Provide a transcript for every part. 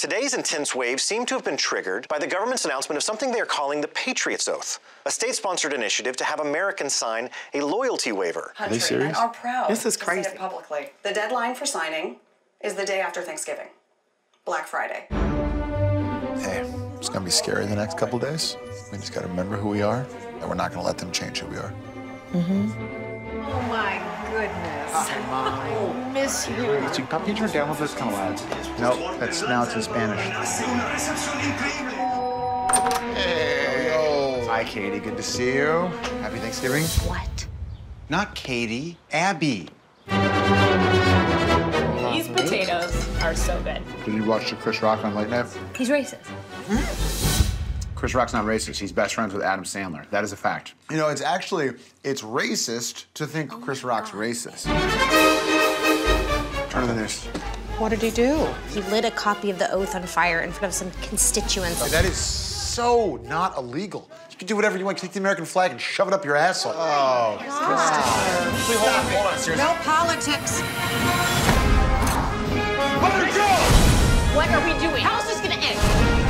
Today's intense wave seemed to have been triggered by the government's announcement of something they are calling the Patriots Oath, a state-sponsored initiative to have Americans sign a loyalty waiver. Are they serious? Are proud this is crazy. To say it publicly. The deadline for signing is the day after Thanksgiving, Black Friday. Hey, it's gonna be scary the next couple days. We just gotta remember who we are, and we're not gonna let them change who we are. Oh my goodness. Hi, Mom. I miss you. So you copy turn down with this kind of lads? Nope, now it's in Spanish. Hey. Yo. Hi, Katie. Good to see you. Happy Thanksgiving. What? Not Katie, Abby. These potatoes are so good. Did you watch the Chris Rock on Late Night? He's racist. Chris Rock's not racist. He's best friends with Adam Sandler. That is a fact. You know, it's racist to think Chris Rock's racist. Turn to the news. What did he do? He lit a copy of the oath on fire in front of some constituents. That is so not illegal. You can do whatever you want. Take the American flag and shove it up your asshole. Oh, Wait, hold on, seriously. No politics. Let her go! What are we doing? How is this gonna end?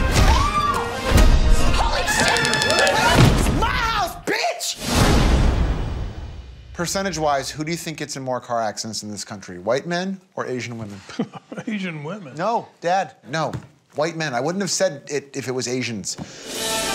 Holy shit! It's my house, bitch! Percentage-wise, who do you think gets in more car accidents in this country? White men or Asian women? Asian women. No, Dad, no. White men. I wouldn't have said it if it was Asians.